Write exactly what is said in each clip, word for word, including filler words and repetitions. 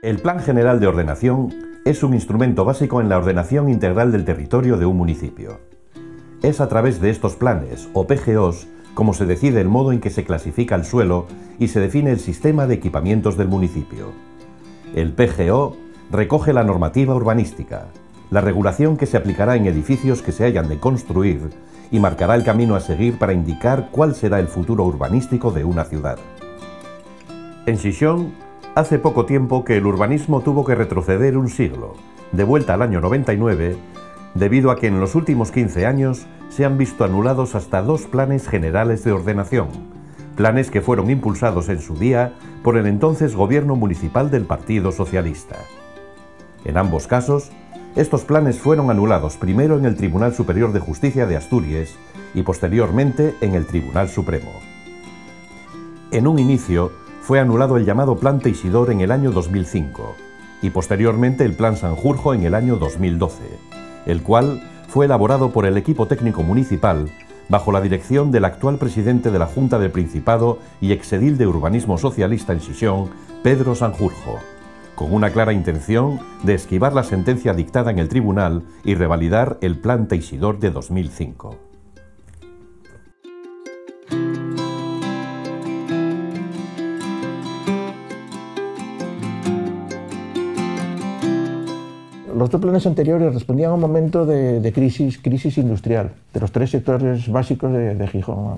El Plan General de Ordenación es un instrumento básico en la ordenación integral del territorio de un municipio. Es a través de estos planes, o P G Os, como se decide el modo en que se clasifica el suelo y se define el sistema de equipamientos del municipio. El P G O recoge la normativa urbanística, la regulación que se aplicará en edificios que se hayan de construir y marcará el camino a seguir para indicar cuál será el futuro urbanístico de una ciudad. En Xixón, hace poco tiempo que el urbanismo tuvo que retroceder un siglo, de vuelta al año noventa y nueve, debido a que en los últimos quince años se han visto anulados hasta dos planes generales de ordenación, planes que fueron impulsados en su día por el entonces gobierno municipal del Partido Socialista. En ambos casos, estos planes fueron anulados primero en el Tribunal Superior de Justicia de Asturias y posteriormente en el Tribunal Supremo. En un inicio, fue anulado el llamado Plan Teixidor en el año dos mil cinco y posteriormente el Plan Sanjurjo en el año dos mil doce, el cual fue elaborado por el equipo técnico municipal bajo la dirección del actual presidente de la Junta del Principado y exedil de Urbanismo Socialista en Xixón, Pedro Sanjurjo, con una clara intención de esquivar la sentencia dictada en el tribunal y revalidar el Plan Teixidor de dos mil cinco. Los dos planes anteriores respondían a un momento de, de crisis, crisis industrial, de los tres sectores básicos de, de Gijón.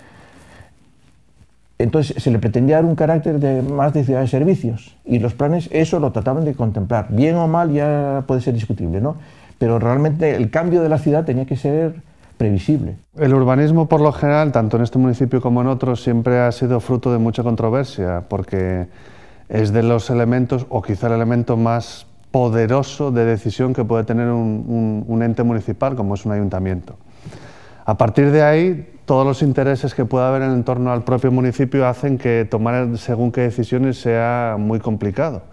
Entonces se le pretendía dar un carácter de, más de ciudad de servicios, y los planes eso lo trataban de contemplar. Bien o mal ya puede ser discutible, ¿no? Pero realmente el cambio de la ciudad tenía que ser previsible. El urbanismo, por lo general, tanto en este municipio como en otros, siempre ha sido fruto de mucha controversia, porque es de los elementos, o quizá el elemento más poderoso de decisión que puede tener un, un, un ente municipal como es un ayuntamiento. A partir de ahí, todos los intereses que pueda haber en torno al propio municipio hacen que tomar según qué decisiones sea muy complicado.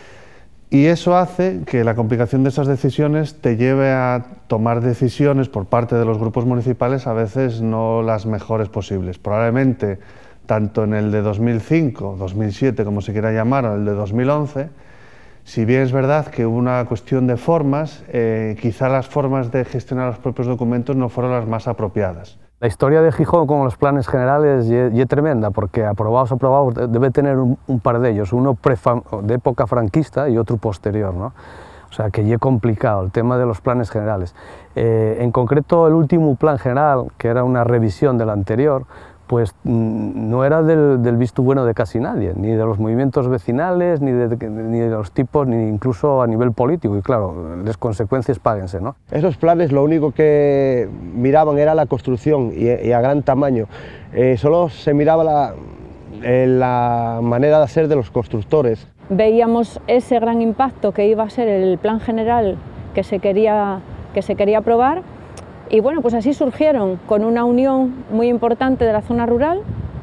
Y eso hace que la complicación de esas decisiones te lleve a tomar decisiones por parte de los grupos municipales a veces no las mejores posibles. Probablemente, tanto en el de dos mil cinco, dos mil siete, como se quiera llamar, o el de dos mil once, si bien es verdad que hubo una cuestión de formas, eh, quizá las formas de gestionar los propios documentos no fueron las más apropiadas. La historia de Gijón con los planes generales es tremenda, porque aprobados, aprobados, debe tener un, un par de ellos, uno de época franquista y otro posterior, ¿no? O sea, que es complicado el tema de los planes generales. Eh, en concreto, el último plan general, que era una revisión del anterior, pues no era del, del visto bueno de casi nadie, ni de los movimientos vecinales, ni de, ni de los tipos, ni incluso a nivel político, y claro, las consecuencias páguense, ¿no? Esos planes lo único que miraban era la construcción y, y a gran tamaño, eh, solo se miraba la, eh, la manera de hacer de los constructores. Veíamos ese gran impacto que iba a ser el plan general que se quería, que se quería aprobar. Y bueno, pues así surgieron, con una unión muy importante de la zona rural,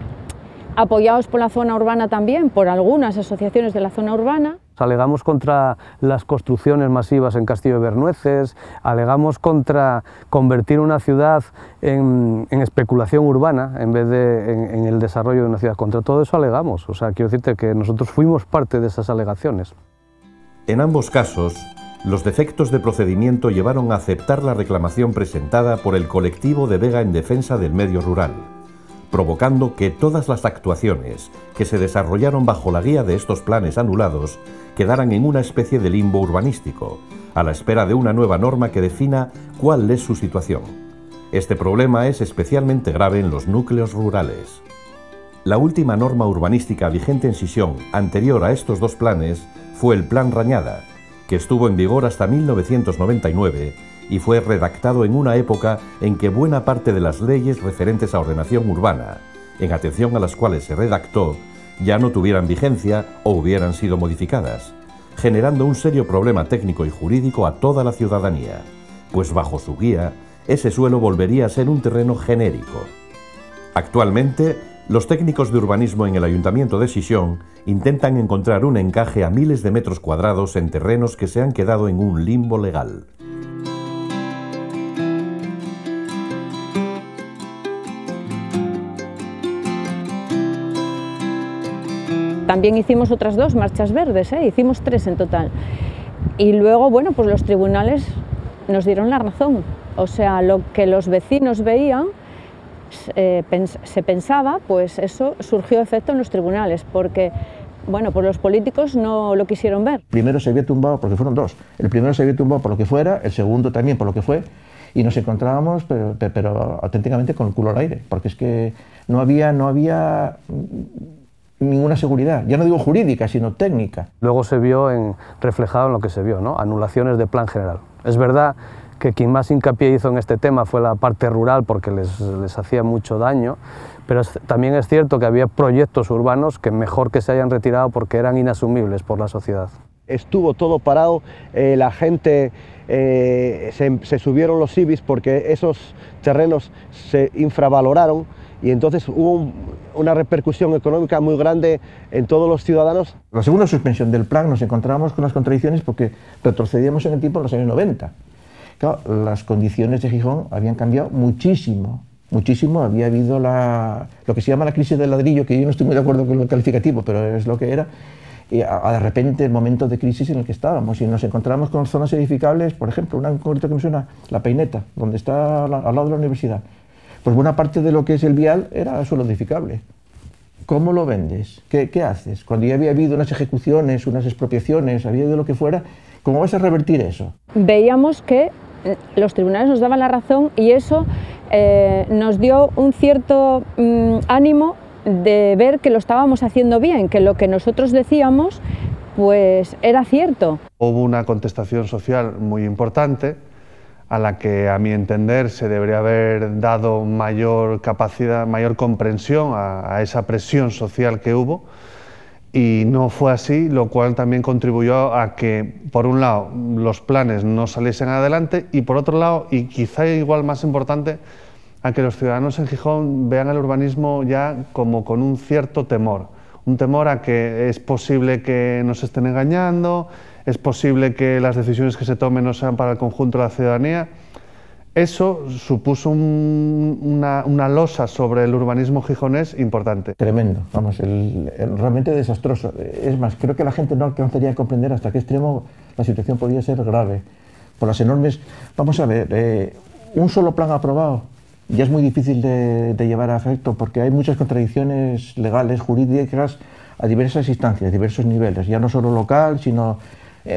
apoyados por la zona urbana también, por algunas asociaciones de la zona urbana. Alegamos contra las construcciones masivas en Castillo de Bernueces, alegamos contra convertir una ciudad en, en especulación urbana en vez de en, en el desarrollo de una ciudad. Contra todo eso alegamos, o sea, quiero decirte que nosotros fuimos parte de esas alegaciones. En ambos casos, los defectos de procedimiento llevaron a aceptar la reclamación presentada por el colectivo de Vega en defensa del medio rural, provocando que todas las actuaciones que se desarrollaron bajo la guía de estos planes anulados quedaran en una especie de limbo urbanístico, a la espera de una nueva norma que defina cuál es su situación. Este problema es especialmente grave en los núcleos rurales. La última norma urbanística vigente en Xixón, anterior a estos dos planes, fue el Plan Rañada, que estuvo en vigor hasta mil novecientos noventa y nueve y fue redactado en una época en que buena parte de las leyes referentes a ordenación urbana, en atención a las cuales se redactó, ya no tuvieran vigencia o hubieran sido modificadas, generando un serio problema técnico y jurídico a toda la ciudadanía, pues bajo su guía, ese suelo volvería a ser un terreno genérico. Actualmente, los técnicos de urbanismo en el Ayuntamiento de Xixón intentan encontrar un encaje a miles de metros cuadrados en terrenos que se han quedado en un limbo legal. también hicimos otras dos marchas verdes, ¿eh? Hicimos tres en total. Y luego, bueno, pues los tribunales nos dieron la razón. O sea, lo que los vecinos veían, eh, pens se pensaba, pues eso surgió efecto en los tribunales, porque, bueno, pues los políticos no lo quisieron ver. Primero se había tumbado, porque fueron dos, el primero se había tumbado por lo que fuera, el segundo también por lo que fue, y nos encontrábamos, pero, pero, pero auténticamente con el culo al aire, porque es que no había, no había ninguna seguridad, ya no digo jurídica, sino técnica. Luego se vio en, reflejado en lo que se vio, ¿no? Anulaciones de plan general. Es verdad que quien más hincapié hizo en este tema fue la parte rural porque les, les hacía mucho daño, pero es, también es cierto que había proyectos urbanos que mejor que se hayan retirado porque eran inasumibles por la sociedad. Estuvo todo parado, eh, la gente eh, se, se subieron los civis porque esos terrenos se infravaloraron y entonces hubo un, una repercusión económica muy grande en todos los ciudadanos. La segunda suspensión del plan nos encontrábamos con las contradicciones porque retrocedíamos en el tiempo en los años noventa. Claro, las condiciones de Gijón habían cambiado muchísimo, muchísimo. Había habido la, lo que se llama la crisis del ladrillo, que yo no estoy muy de acuerdo con el calificativo, pero es lo que era. Y a, a de repente el momento de crisis en el que estábamos y nos encontramos con zonas edificables, por ejemplo, una en concreto que me suena, La Peineta, donde está al, al lado de la universidad. Pues buena parte de lo que es el vial era suelo edificable. ¿Cómo lo vendes? ¿Qué, qué haces? Cuando ya había habido unas ejecuciones, unas expropiaciones, había habido lo que fuera, ¿cómo vas a revertir eso? Veíamos que los tribunales nos daban la razón y eso eh, nos dio un cierto mm, ánimo de ver que lo estábamos haciendo bien, que lo que nosotros decíamos pues era cierto. Hubo una contestación social muy importante a la que, a mi entender, se debería haber dado mayor capacidad, mayor comprensión a, a esa presión social que hubo, y no fue así, lo cual también contribuyó a que, por un lado, los planes no saliesen adelante y, por otro lado, y quizá igual más importante, a que los ciudadanos en Gijón vean el urbanismo ya como con un cierto temor, un temor a que es posible que nos estén engañando, es posible que las decisiones que se tomen no sean para el conjunto de la ciudadanía. Eso supuso un, una, una losa sobre el urbanismo gijonés importante. Tremendo, vamos, el, el, realmente desastroso. Es más, creo que la gente no alcanzaría a comprender hasta qué extremo la situación podía ser grave. Por las enormes... Vamos a ver, eh, un solo plan aprobado ya es muy difícil de, de llevar a efecto porque hay muchas contradicciones legales, jurídicas, a diversas instancias, diversos niveles, ya no solo local, sino... Eh,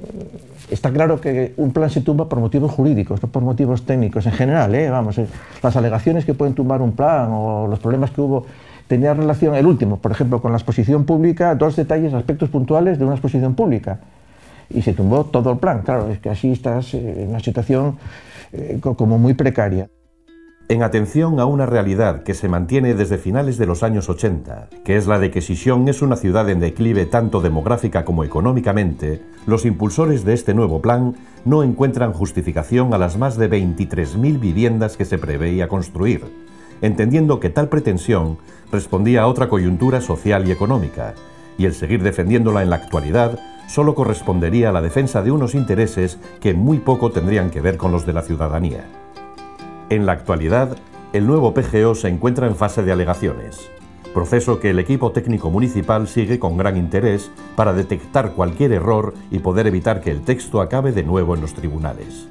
está claro que un plan se tumba por motivos jurídicos, no por motivos técnicos en general, eh, vamos, eh, las alegaciones que pueden tumbar un plan o los problemas que hubo tenía relación, el último, por ejemplo, con la exposición pública, dos detalles, aspectos puntuales de una exposición pública y se tumbó todo el plan. Claro, es que así estás eh, en una situación eh, como muy precaria. En atención a una realidad que se mantiene desde finales de los años ochenta, que es la de que Xixón es una ciudad en declive tanto demográfica como económicamente, los impulsores de este nuevo plan no encuentran justificación a las más de veintitrés mil viviendas que se preveía construir, entendiendo que tal pretensión respondía a otra coyuntura social y económica, y el seguir defendiéndola en la actualidad solo correspondería a la defensa de unos intereses que muy poco tendrían que ver con los de la ciudadanía. En la actualidad, el nuevo P G O se encuentra en fase de alegaciones, proceso que el equipo técnico municipal sigue con gran interés para detectar cualquier error y poder evitar que el texto acabe de nuevo en los tribunales.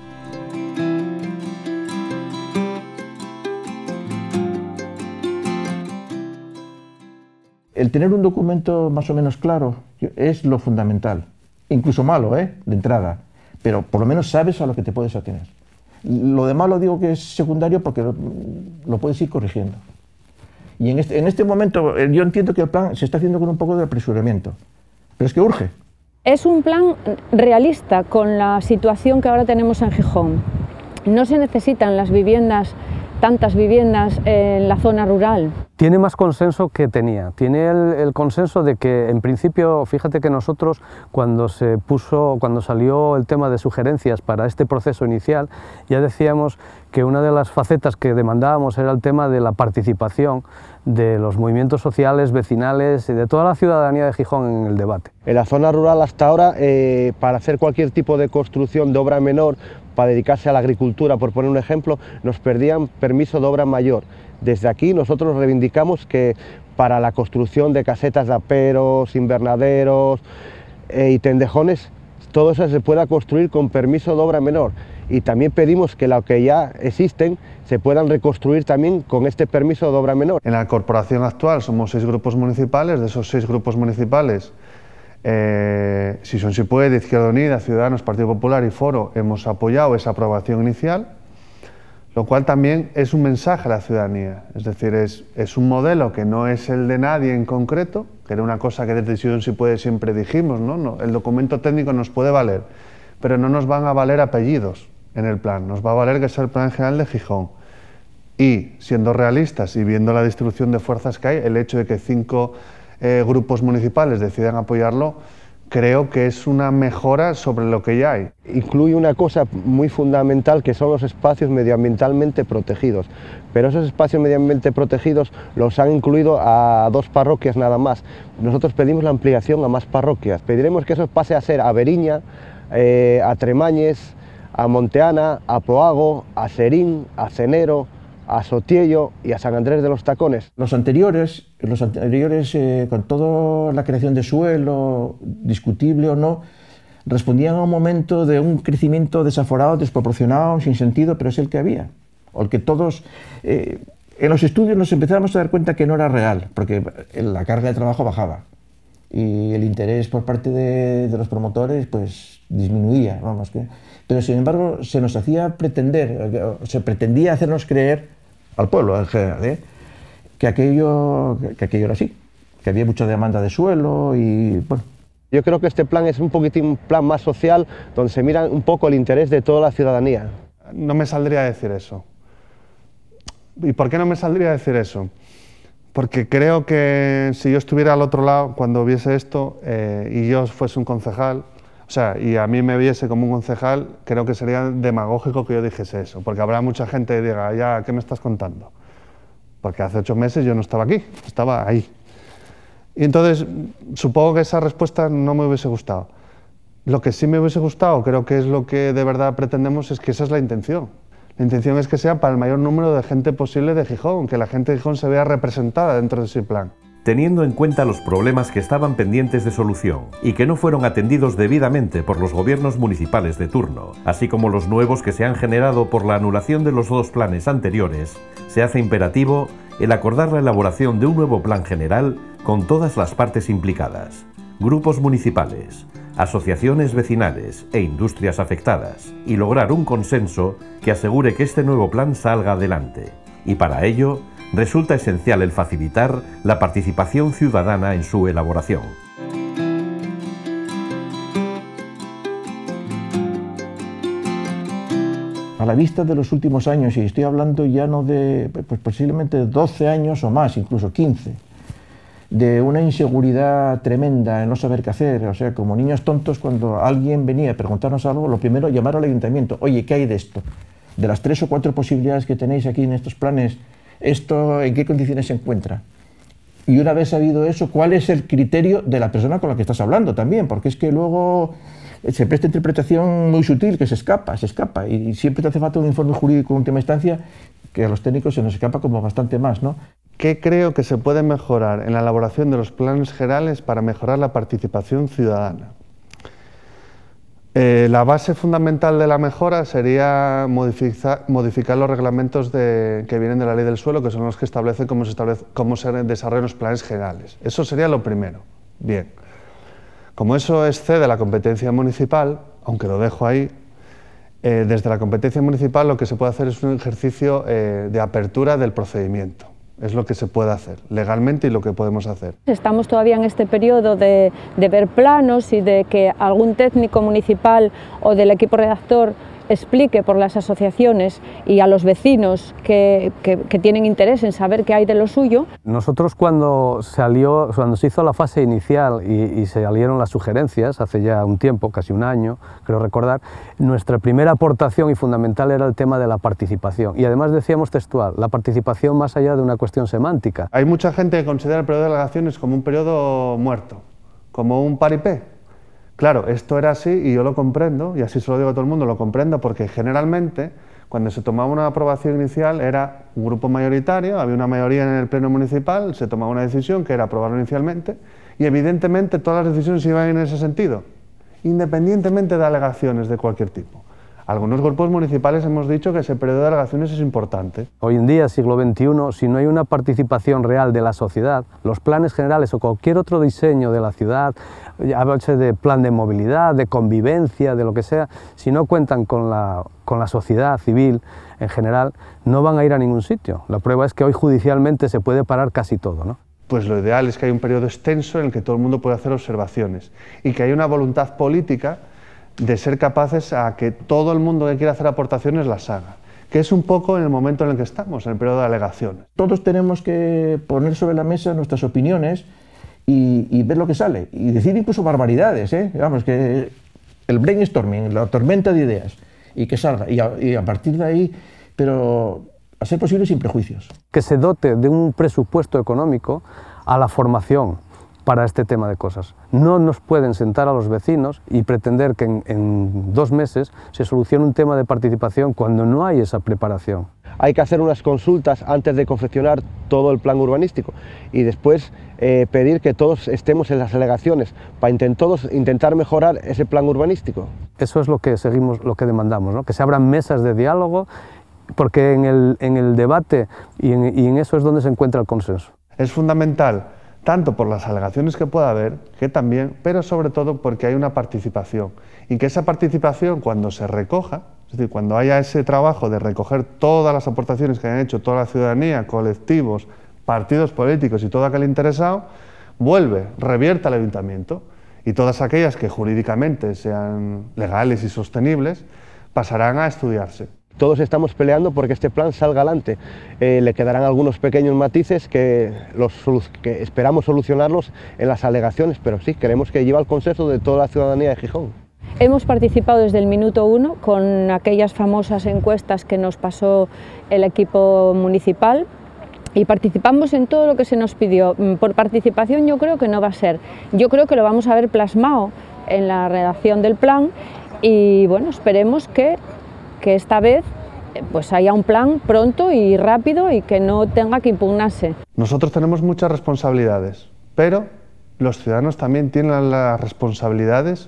El tener un documento más o menos claro es lo fundamental, incluso malo, ¿eh? De entrada, pero por lo menos sabes a lo que te puedes atener. Lo demás lo digo que es secundario porque lo, lo puedes ir corrigiendo. Y en este, en este momento yo entiendo que el plan se está haciendo con un poco de apresuramiento, pero es que urge. Es un plan realista con la situación que ahora tenemos en Gijón. No se necesitan las viviendas, tantas viviendas en la zona rural. Tiene más consenso que tenía, tiene el, el consenso de que en principio, fíjate que nosotros cuando se puso, cuando salió el tema de sugerencias para este proceso inicial, ya decíamos que una de las facetas que demandábamos era el tema de la participación de los movimientos sociales, vecinales y de toda la ciudadanía de Gijón en el debate. En la zona rural hasta ahora, eh, para hacer cualquier tipo de construcción de obra menor, para dedicarse a la agricultura, por poner un ejemplo, nos perdían permiso de obra mayor. Desde aquí nosotros reivindicamos que para la construcción de casetas de aperos, invernaderos eh, y tendejones, todo eso se pueda construir con permiso de obra menor. Y también pedimos que lo que ya existen se puedan reconstruir también con este permiso de obra menor. En la corporación actual somos seis grupos municipales, de esos seis grupos municipales, eh, si son Si Puede, Izquierda Unida, Ciudadanos, Partido Popular y Foro, hemos apoyado esa aprobación inicial, lo cual también es un mensaje a la ciudadanía, es decir, es, es un modelo que no es el de nadie en concreto, que era una cosa que desde Si Se Puede siempre dijimos, ¿no? No, el documento técnico nos puede valer, pero no nos van a valer apellidos en el plan, nos va a valer que sea el Plan General de Gijón. Y siendo realistas y viendo la distribución de fuerzas que hay, el hecho de que cinco eh, grupos municipales decidan apoyarlo, creo que es una mejora sobre lo que ya hay. Incluye una cosa muy fundamental que son los espacios medioambientalmente protegidos, pero esos espacios medioambientalmente protegidos los han incluido a dos parroquias nada más. Nosotros pedimos la ampliación a más parroquias, pediremos que eso pase a ser a Beriña, eh, a Tremañes, a Monteana, a Poago, a Serín, a Cenero, a Sotiello y a San Andrés de los Tacones. Los anteriores, los anteriores eh, con toda la creación de suelo, discutible o no, respondían a un momento de un crecimiento desaforado, desproporcionado, sin sentido, pero es el que había. O el que todos, eh, en los estudios nos empezamos a dar cuenta que no era real, porque la carga de trabajo bajaba y el interés por parte de, de los promotores pues disminuía, vamos, que, pero sin embargo se nos hacía pretender, se pretendía hacernos creer al pueblo en general, ¿eh? que, aquello, que aquello era así, que había mucha demanda de suelo y bueno. Yo creo que este plan es un poquitín un plan más social, donde se mira un poco el interés de toda la ciudadanía. No me saldría a decir eso. ¿Y por qué no me saldría a decir eso? Porque creo que si yo estuviera al otro lado cuando viese esto eh, y yo fuese un concejal, o sea, y a mí me viese como un concejal, creo que sería demagógico que yo dijese eso, porque habrá mucha gente que diga, ya, ¿qué me estás contando? Porque hace ocho meses yo no estaba aquí, estaba ahí. Y entonces, supongo que esa respuesta no me hubiese gustado. Lo que sí me hubiese gustado, creo que es lo que de verdad pretendemos, es que esa es la intención. La intención es que sea para el mayor número de gente posible de Gijón, que la gente de Gijón se vea representada dentro de ese plan. Teniendo en cuenta los problemas que estaban pendientes de solución y que no fueron atendidos debidamente por los gobiernos municipales de turno, así como los nuevos que se han generado por la anulación de los dos planes anteriores, se hace imperativo el acordar la elaboración de un nuevo plan general con todas las partes implicadas, grupos municipales, asociaciones vecinales e industrias afectadas, y lograr un consenso que asegure que este nuevo plan salga adelante. Y para ello, resulta esencial el facilitar la participación ciudadana en su elaboración. A la vista de los últimos años, y estoy hablando ya no de, pues posiblemente doce años o más, incluso quince, de una inseguridad tremenda en no saber qué hacer, o sea, como niños tontos, cuando alguien venía a preguntarnos algo, lo primero llamar al ayuntamiento, oye, ¿qué hay de esto? De las tres o cuatro posibilidades que tenéis aquí en estos planes, ¿esto en qué condiciones se encuentra? Y una vez sabido eso, ¿cuál es el criterio de la persona con la que estás hablando también? Porque es que luego se presta interpretación muy sutil que se escapa, se escapa, y siempre te hace falta un informe jurídico en última instancia que a los técnicos se nos escapa como bastante más, ¿no? ¿Qué creo que se puede mejorar en la elaboración de los planes generales para mejorar la participación ciudadana? Eh, la base fundamental de la mejora sería modificar, modificar los reglamentos de, que vienen de la ley del suelo, que son los que establecen cómo se, establece, cómo se desarrollan los planes generales. Eso sería lo primero. Bien. Como eso excede la competencia municipal, aunque lo dejo ahí, eh, desde la competencia municipal lo que se puede hacer es un ejercicio eh, de apertura del procedimiento. Es lo que se puede hacer legalmente y lo que podemos hacer. Estamos todavía en este periodo de, de ver planos y de que algún técnico municipal o del equipo redactor explique por las asociaciones y a los vecinos que, que, que tienen interés en saber qué hay de lo suyo. Nosotros cuando, salió, cuando se hizo la fase inicial y, y se salieron las sugerencias, hace ya un tiempo, casi un año, creo recordar, nuestra primera aportación y fundamental era el tema de la participación. Y además decíamos textual, la participación más allá de una cuestión semántica. Hay mucha gente que considera el periodo de alegaciones como un periodo muerto, como un paripé. Claro, esto era así y yo lo comprendo, y así se lo digo a todo el mundo, lo comprendo porque generalmente Cuando se tomaba una aprobación inicial era un grupo mayoritario, había una mayoría en el pleno municipal, se tomaba una decisión que era aprobarlo inicialmente y evidentemente todas las decisiones iban en ese sentido, independientemente de alegaciones de cualquier tipo. Algunos grupos municipales hemos dicho que ese periodo de alegaciones es importante. Hoy en día, siglo veintiuno, si no hay una participación real de la sociedad, los planes generales o cualquier otro diseño de la ciudad, háblase de plan de movilidad, de convivencia, de lo que sea, si no cuentan con la, con la sociedad civil en general, no van a ir a ningún sitio. La prueba es que hoy judicialmente se puede parar casi todo, ¿no? Pues lo ideal es que haya un periodo extenso en el que todo el mundo pueda hacer observaciones y que haya una voluntad política de ser capaces a que todo el mundo que quiera hacer aportaciones las haga, que es un poco en el momento en el que estamos, en el periodo de alegaciones. Todos tenemos que poner sobre la mesa nuestras opiniones y, y ver lo que sale, y decir incluso barbaridades, ¿eh? Vamos, que el brainstorming, la tormenta de ideas, y que salga, y a, y a partir de ahí, pero a ser posible sin prejuicios. Que se dote de un presupuesto económico a la formación para este tema de cosas. No nos pueden sentar a los vecinos y pretender que en, en dos meses se solucione un tema de participación cuando no hay esa preparación. Hay que hacer unas consultas antes de confeccionar todo el plan urbanístico y después eh, pedir que todos estemos en las alegaciones para intent todos intentar mejorar ese plan urbanístico. Eso es lo que seguimos, lo que demandamos, ¿no? Que se abran mesas de diálogo, porque en el, en el debate y en, y en eso es donde se encuentra el consenso. Es fundamental tanto por las alegaciones que pueda haber, que también, pero sobre todo porque hay una participación, y que esa participación cuando se recoja, es decir, cuando haya ese trabajo de recoger todas las aportaciones que han hecho toda la ciudadanía, colectivos, partidos políticos y todo aquel interesado, vuelve, revierte al ayuntamiento, y todas aquellas que jurídicamente sean legales y sostenibles, pasarán a estudiarse. Todos estamos peleando porque este plan salga adelante. Eh, le quedarán algunos pequeños matices que, los, que esperamos solucionarlos en las alegaciones, pero sí, queremos que lleve al consenso de toda la ciudadanía de Gijón. Hemos participado desde el minuto uno con aquellas famosas encuestas que nos pasó el equipo municipal y participamos en todo lo que se nos pidió. Por participación yo creo que no va a ser. Yo creo que lo vamos a ver plasmado en la redacción del plan y bueno, esperemos que que esta vez pues haya un plan pronto y rápido y que no tenga que impugnarse. Nosotros tenemos muchas responsabilidades, pero los ciudadanos también tienen las responsabilidades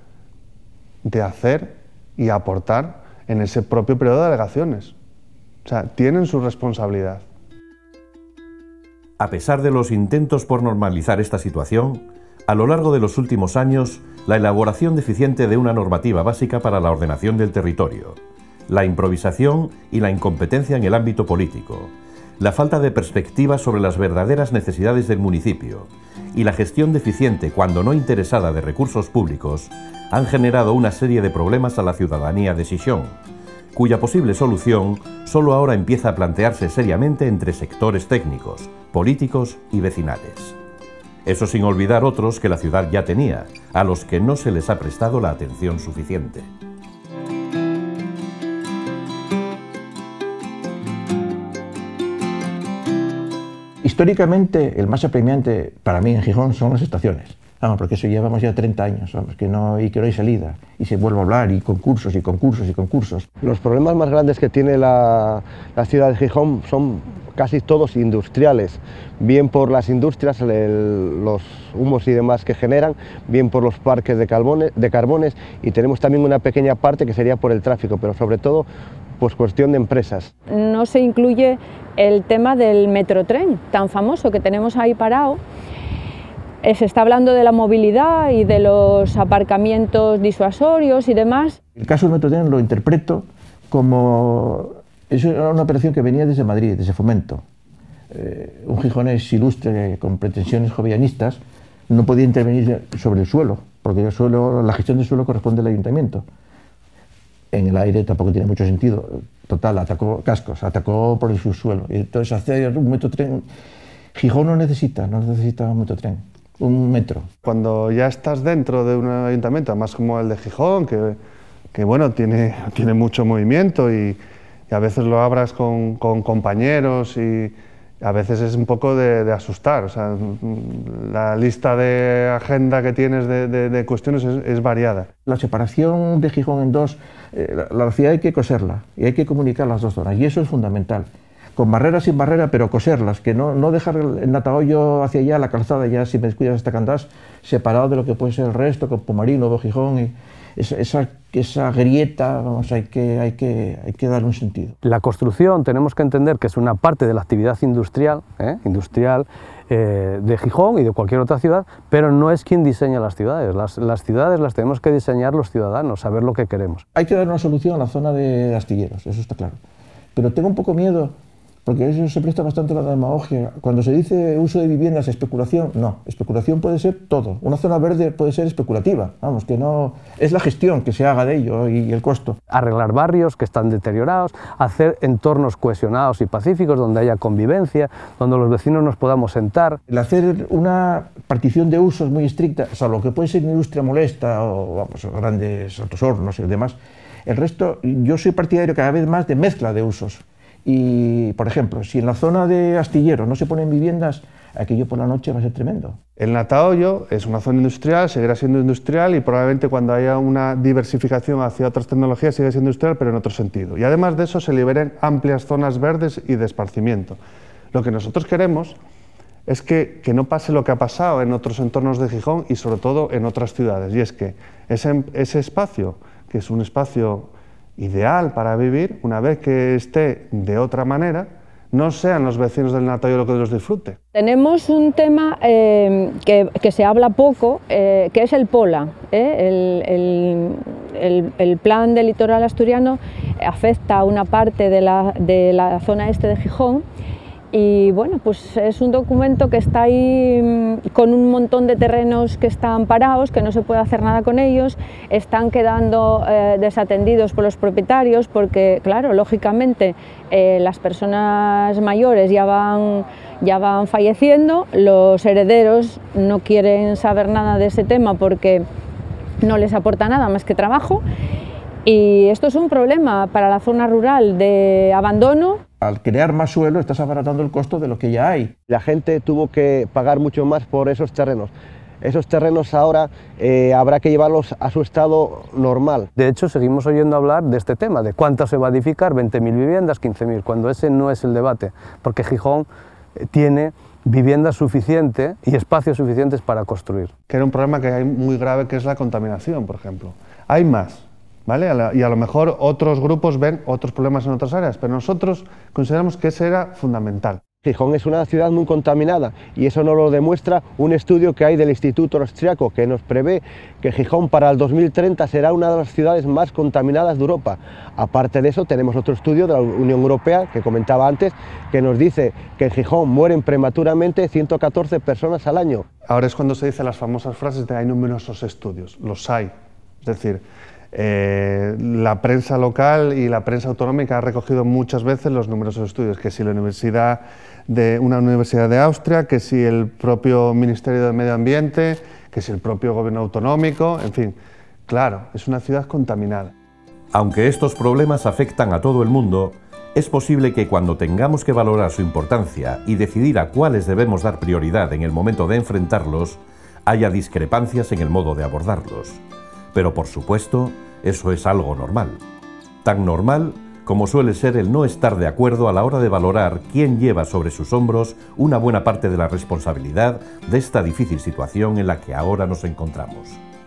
de hacer y aportar en ese propio periodo de alegaciones. O sea, tienen su responsabilidad. A pesar de los intentos por normalizar esta situación, a lo largo de los últimos años, la elaboración deficiente de una normativa básica para la ordenación del territorio, la improvisación y la incompetencia en el ámbito político, la falta de perspectiva sobre las verdaderas necesidades del municipio y la gestión deficiente, cuando no interesada, de recursos públicos, han generado una serie de problemas a la ciudadanía de Xixón, cuya posible solución solo ahora empieza a plantearse seriamente entre sectores técnicos, políticos y vecinales. Eso sin olvidar otros que la ciudad ya tenía, a los que no se les ha prestado la atención suficiente. Históricamente, el más apremiante para mí en Gijón son las estaciones. Vamos, porque eso llevamos ya treinta años, vamos, que no, y que no hay salida, y se vuelve a hablar, y concursos, y concursos, y concursos. Los problemas más grandes que tiene la, la ciudad de Gijón son casi todos industriales, bien por las industrias, el, los humos y demás que generan, bien por los parques de, carbones, de carbones, y tenemos también una pequeña parte que sería por el tráfico, pero sobre todo pues cuestión de empresas. No se incluye el tema del metrotren tan famoso que tenemos ahí parado. Se está hablando de la movilidad y de los aparcamientos disuasorios y demás. El caso del metrotren lo interpreto como... Eso era una operación que venía desde Madrid, desde Fomento. Eh, un gijonés ilustre con pretensiones jovianistas no podía intervenir sobre el suelo, porque el suelo, la gestión del suelo corresponde al ayuntamiento. En el aire tampoco tiene mucho sentido. Total, atacó cascos, atacó por el subsuelo. Y entonces hacer un metrotren... Gijón no necesita, no necesita un metrotren, un metro. Cuando ya estás dentro de un ayuntamiento, además como el de Gijón, que, que bueno, tiene, tiene mucho movimiento y, y a veces lo abras con, con compañeros y A veces es un poco de, de asustar, o sea, la lista de agenda que tienes de, de, de cuestiones es, es variada. La separación de Gijón en dos, eh, la, la ciudad hay que coserla y hay que comunicar las dos zonas, y eso es fundamental. Con barrera, sin barrera, pero coserlas, que no, no dejar el Natahoyo hacia allá, la calzada ya, si me descuidas hasta Candás, separado de lo que puede ser el resto, con Pumarín, Nuevo Gijón, y esa, esa, esa grieta, vamos, hay que, hay, que, hay que darle un sentido. La construcción tenemos que entender que es una parte de la actividad industrial, ¿eh? industrial eh, de Gijón y de cualquier otra ciudad, pero no es quien diseña las ciudades. Las, las ciudades las tenemos que diseñar los ciudadanos, saber lo que queremos. Hay que dar una solución a la zona de astilleros, eso está claro. Pero tengo un poco miedo, porque eso se presta bastante a la demagogia. Cuando se dice uso de viviendas, especulación, no. Especulación puede ser todo. Una zona verde puede ser especulativa. Vamos, que no... Es la gestión que se haga de ello y el costo. Arreglar barrios que están deteriorados, hacer entornos cohesionados y pacíficos donde haya convivencia, donde los vecinos nos podamos sentar. El hacer una partición de usos muy estricta, salvo que puede ser industria molesta o vamos, grandes altos hornos y demás, el resto, yo soy partidario cada vez más de mezcla de usos. Y, por ejemplo, si en la zona de astilleros no se ponen viviendas, aquello por la noche va a ser tremendo. El Natahoyo es una zona industrial, seguirá siendo industrial y probablemente cuando haya una diversificación hacia otras tecnologías siga siendo industrial, pero en otro sentido. Y además de eso se liberen amplias zonas verdes y de esparcimiento. Lo que nosotros queremos es que, que no pase lo que ha pasado en otros entornos de Gijón y sobre todo en otras ciudades, y es que ese, ese espacio, que es un espacio ideal para vivir, una vez que esté de otra manera, no sean los vecinos del Natahoyo los que los disfruten. Tenemos un tema eh, que, que se habla poco, eh, que es el POLA. ¿eh? El, el, el, el plan del litoral asturiano afecta a una parte de la, de la zona este de Gijón. Y bueno, pues es un documento que está ahí con un montón de terrenos que están parados, que no se puede hacer nada con ellos, están quedando eh, desatendidos por los propietarios porque, claro, lógicamente eh, las personas mayores ya van, ya van falleciendo, los herederos no quieren saber nada de ese tema porque no les aporta nada más que trabajo. Y esto es un problema para la zona rural de abandono. Al crear más suelo estás abaratando el costo de lo que ya hay. La gente tuvo que pagar mucho más por esos terrenos. Esos terrenos ahora eh, habrá que llevarlos a su estado normal. De hecho, seguimos oyendo hablar de este tema, de cuánto se va a edificar, veinte mil viviendas, quince mil, cuando ese no es el debate, porque Gijón tiene vivienda suficiente y espacios suficientes para construir. Que era un problema que hay muy grave, que es la contaminación, por ejemplo. Hay más. ¿Vale? Y a lo mejor otros grupos ven otros problemas en otras áreas, pero nosotros consideramos que ese era fundamental. Gijón es una ciudad muy contaminada y eso nos lo demuestra un estudio que hay del Instituto Austriaco que nos prevé que Gijón para el dos mil treinta será una de las ciudades más contaminadas de Europa. Aparte de eso tenemos otro estudio de la Unión Europea que comentaba antes que nos dice que en Gijón mueren prematuramente ciento catorce personas al año. Ahora es cuando se dicen las famosas frases de hay numerosos estudios, los hay, es decir, Eh, la prensa local y la prensa autonómica ha recogido muchas veces los numerosos estudios, que si la universidad de una universidad de Austria, que si el propio Ministerio de Medio Ambiente, que si el propio gobierno autonómico, en fin, claro, es una ciudad contaminada. Aunque estos problemas afectan a todo el mundo, es posible que cuando tengamos que valorar su importancia y decidir a cuáles debemos dar prioridad en el momento de enfrentarlos, haya discrepancias en el modo de abordarlos. Pero por supuesto, eso es algo normal. Tan normal como suele ser el no estar de acuerdo a la hora de valorar quién lleva sobre sus hombros una buena parte de la responsabilidad de esta difícil situación en la que ahora nos encontramos.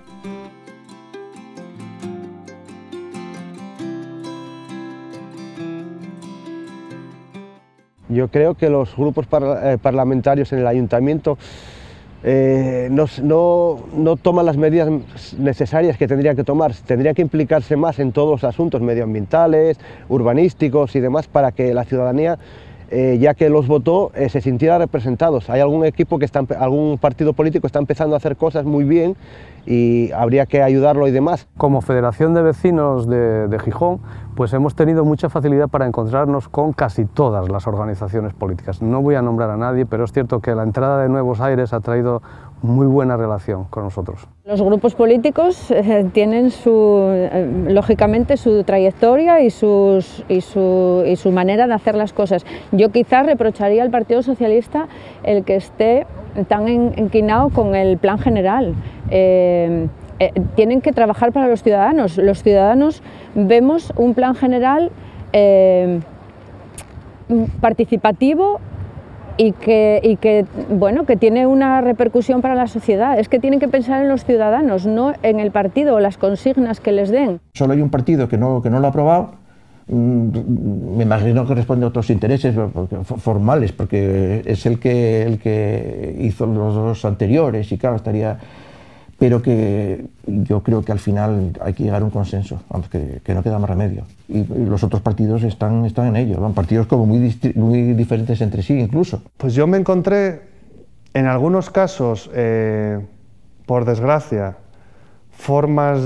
Yo creo que los grupos par eh, parlamentarios en el ayuntamiento Eh, no, no, no toman las medidas necesarias que tendrían que tomar, tendrían que implicarse más en todos los asuntos medioambientales, urbanísticos y demás para que la ciudadanía, eh, ya que los votó, eh, se sintiera representados. Hay algún equipo que está, algún partido político está empezando a hacer cosas muy bien y habría que ayudarlo y demás. Como Federación de Vecinos de, de Gijón, pues hemos tenido mucha facilidad para encontrarnos con casi todas las organizaciones políticas. No voy a nombrar a nadie, pero es cierto que la entrada de Nuevos Aires ha traído muy buena relación con nosotros. Los grupos políticos eh, tienen su, eh, lógicamente su trayectoria y, sus, y, su, y su manera de hacer las cosas. Yo quizás reprocharía al Partido Socialista el que esté tan enquinado con el plan general. Eh, eh, tienen que trabajar para los ciudadanos. Los ciudadanos vemos un plan general eh, participativo y que, y que, bueno, que tiene una repercusión para la sociedad. Es que tienen que pensar en los ciudadanos, no en el partido o las consignas que les den. Solo hay un partido que no, que no lo ha aprobado. Me imagino que responde a otros intereses formales, porque es el que, el que hizo los dos anteriores y claro, estaría... Pero que yo creo que al final hay que llegar a un consenso, vamos, que, que no queda más remedio. Y, y los otros partidos están, están en ello, van partidos como muy, muy diferentes entre sí incluso. Pues yo me encontré en algunos casos, eh, por desgracia, formas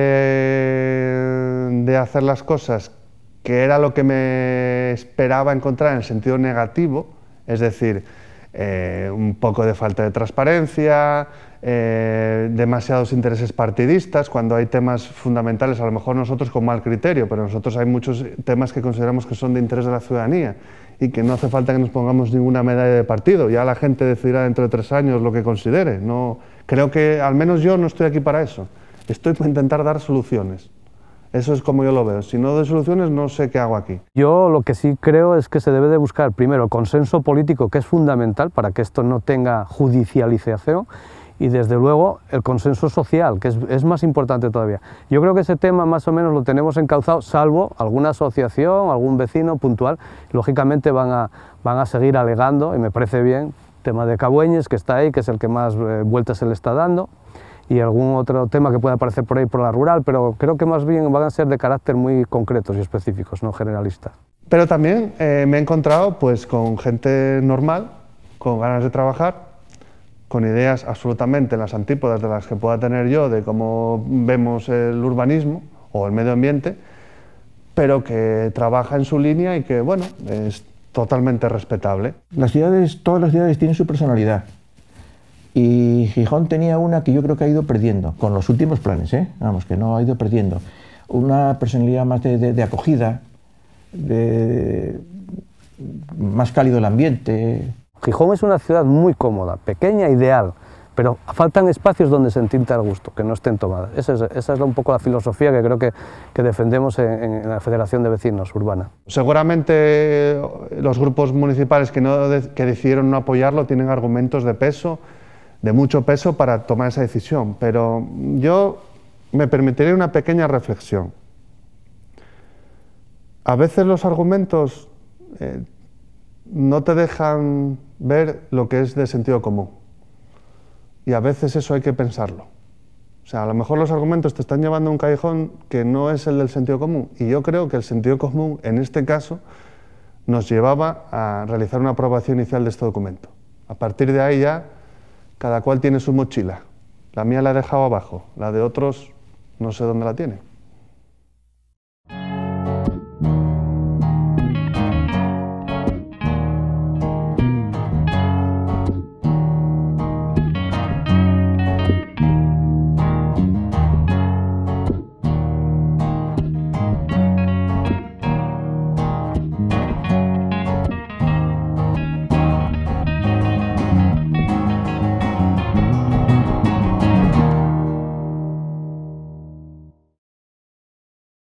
de, de hacer las cosas que era lo que me esperaba encontrar en el sentido negativo, es decir, eh, un poco de falta de transparencia, Eh, demasiados intereses partidistas, cuando hay temas fundamentales, a lo mejor nosotros con mal criterio, pero nosotros hay muchos temas que consideramos que son de interés de la ciudadanía y que no hace falta que nos pongamos ninguna medalla de partido, ya la gente decidirá dentro de tres años lo que considere. No, creo que al menos yo no estoy aquí para eso, estoy para intentar dar soluciones. Eso es como yo lo veo. Si no doy soluciones, no sé qué hago aquí. Yo lo que sí creo es que se debe de buscar primero el consenso político, que es fundamental para que esto no tenga judicialización, y desde luego el consenso social, que es, es más importante todavía. Yo creo que ese tema más o menos lo tenemos encauzado, salvo alguna asociación, algún vecino puntual, lógicamente van a, van a seguir alegando, y me parece bien, tema de Cabueñes, que está ahí, que es el que más eh, vueltas se le está dando, y algún otro tema que pueda aparecer por ahí por la rural, pero creo que más bien van a ser de carácter muy concretos y específicos, no generalistas. Pero también eh, me he encontrado pues, con gente normal, con ganas de trabajar, con ideas absolutamente en las antípodas de las que pueda tener yo de cómo vemos el urbanismo o el medio ambiente, pero que trabaja en su línea y que, bueno, es totalmente respetable. Las ciudades, todas las ciudades tienen su personalidad y Gijón tenía una que yo creo que ha ido perdiendo, con los últimos planes, ¿eh? Vamos, que no ha ido perdiendo. Una personalidad más de, de, de acogida, de, más cálido el ambiente. Gijón es una ciudad muy cómoda, pequeña, ideal, pero faltan espacios donde sentirte al gusto, que no estén tomadas. Esa es, esa es un poco la filosofía que creo que, que defendemos en, en la Federación de Vecinos Urbana. Seguramente los grupos municipales que, no, que decidieron no apoyarlo tienen argumentos de peso, de mucho peso para tomar esa decisión, pero yo me permitiré una pequeña reflexión. A veces los argumentos eh, no te dejan ver lo que es de sentido común. Y a veces eso hay que pensarlo. O sea, a lo mejor los argumentos te están llevando a un callejón que no es el del sentido común. Y yo creo que el sentido común, en este caso, nos llevaba a realizar una aprobación inicial de este documento. A partir de ahí ya, cada cual tiene su mochila. La mía la he dejado abajo, la de otros no sé dónde la tienen.